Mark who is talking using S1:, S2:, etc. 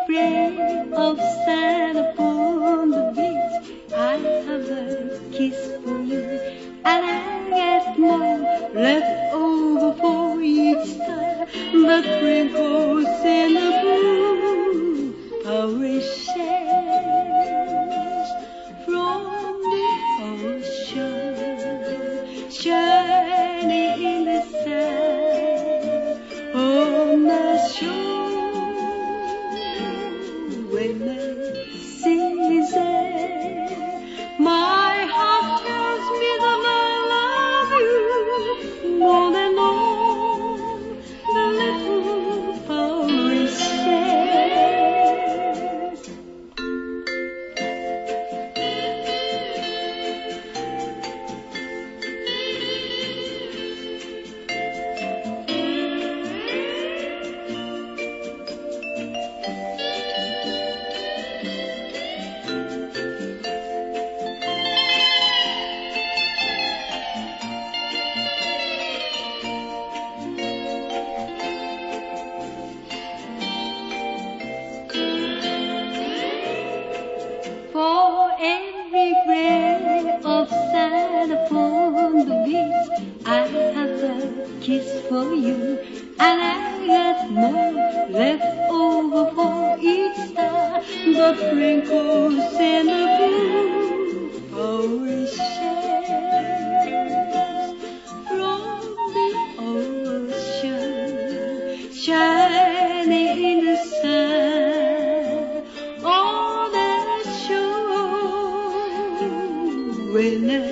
S1: ray of sand upon the beach, I have a kiss for you, and I get more left over for each star. The twinkles in the blue are shares from the ocean, shining in the sand on the shore. When the seas end, my heart tells me that I love you more than all the little flowers share. For every grain of sand upon the beach, I have a kiss for you, and I got more left over for each star. The twinkles in the blue are shares from the ocean, shining in the sun on the shore. When